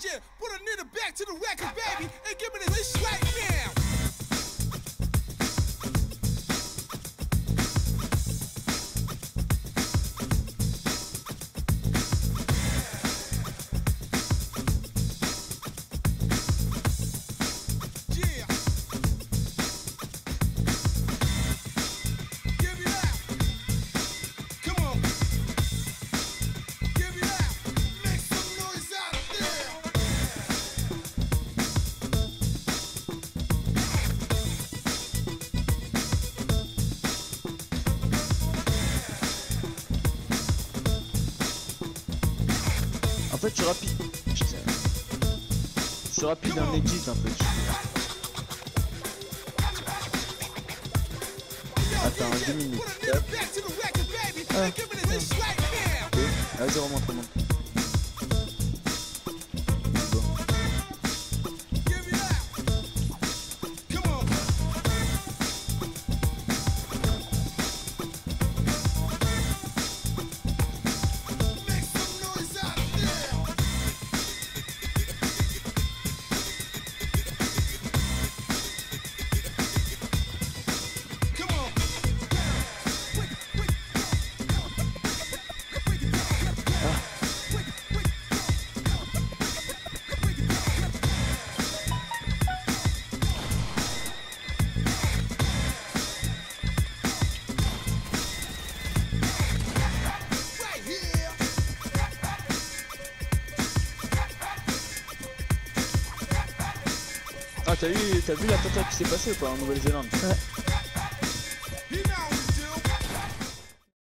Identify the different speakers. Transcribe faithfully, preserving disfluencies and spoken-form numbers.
Speaker 1: yeah. Put a nigga back to the record, baby, and give me this right now.
Speaker 2: En fait, je suis rapide. Putain. Je suis rapide en edit en fait. Attends, deux minutes. Ah, ok, vas-y, remonte, remonte. Ah, t'as vu, t'as vu l'attentat qui s'est passé ou pas en Nouvelle-Zélande?
Speaker 3: Ouais.